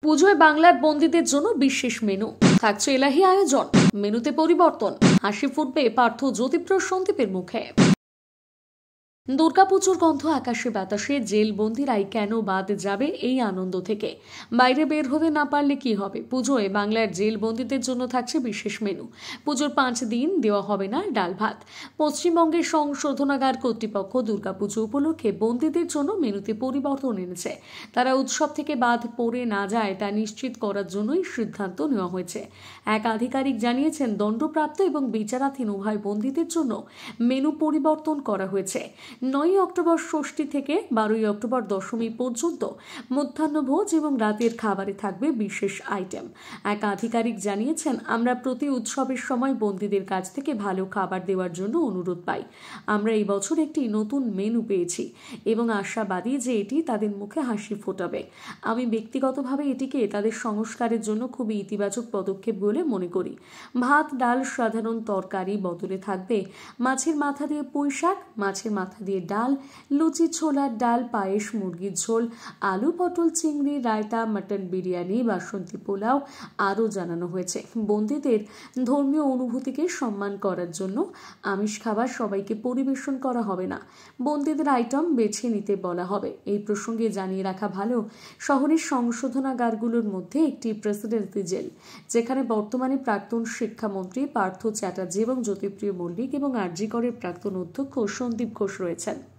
পুজোয় বাংলার বন্দীদের জন্য বিশেষ মেনু থাকছে এলাহি আয়োজন। মেনুতে পরিবর্তন, হাসি ফুটবে পার্থ জ্যোতিপ্রদ সন্দীপের মুখে। দুর্গাপুজোর গন্ধ আকাশে বাতাসে, জেল বন্দিরাই কেন বাদ যাবে এই আনন্দ থেকে? বাইরে বের হতে না পারলে কি হবে? পুজোয় বাংলার জেল বন্দীদের জন্য থাকছে বিশেষ মেনু। পুজোর 5 দিন দেওয়া হবে না ডাল ভাত। পশ্চিমবঙ্গের সংশোধনাগার কর্তৃপক্ষ দুর্গাপুজো উপলক্ষে বন্দীদের জন্য মেনুতে পরিবর্তন এনেছে। তারা উৎসব থেকে বাদ পড়ে না যায় তা নিশ্চিত করার জন্যই সিদ্ধান্ত নেওয়া হয়েছে। এক আধিকারিক জানিয়েছেন, দণ্ডপ্রাপ্ত এবং বিচারাধীন উভয় বন্দীদের জন্য মেনু পরিবর্তন করা হয়েছে। 9 অক্টোবর ষষ্ঠী থেকে 12 অক্টোবর দশমী পর্যন্ত মধ্যাহ্নভোজ এবং রাতের খাবারে থাকবে বিশেষ আইটেম। এক আধিকারিক জানিয়েছেন, আমরা প্রতি উৎসবের সময় বন্দীদের কাছ থেকে ভালো খাবার দেওয়ার জন্য অনুরোধ পাই। আমরা এই বছর একটি নতুন মেনু পেয়েছি এবং আশাবাদী যে এটি তাদের মুখে হাসি ফোটাবে। আমি ব্যক্তিগতভাবে এটিকে তাদের সংস্কারের জন্য খুবই ইতিবাচক পদক্ষেপ বলে মনে করি। ভাত, ডাল, সাধারণ তরকারি বদলে থাকবে মাছের মাথা দিয়ে পুঁই শাক, মাছের মাথা দিয়ে ডাল, লুচি, ছোলার ডাল, পায়েস, মুরগির ঝোল, আলু, পটল, চিংড়ি, রায়তা, মটন বিরিয়ানি, বাসন্তী পোলাও আরও জানানো হয়েছে। বন্দীদের ধর্মীয় অনুভূতিকে সম্মান করার জন্য আমিষ খাবার সবাইকে পরিবেশন করা হবে না। বন্দীদের আইটেম বেছে নিতে বলা হবে। এই প্রসঙ্গে জানিয়ে রাখা ভালো, শহরের সংশোধনাগারগুলোর মধ্যে একটি প্রেসিডেন্সি জেল, যেখানে বর্তমানে প্রাক্তন শিক্ষামন্ত্রী পার্থ চ্যাটার্জি এবং জ্যোতিপ্রিয় মল্লিক এবং আরজি করের প্রাক্তন অধ্যক্ষ সন্দীপ ঘোষ রয়েছেন।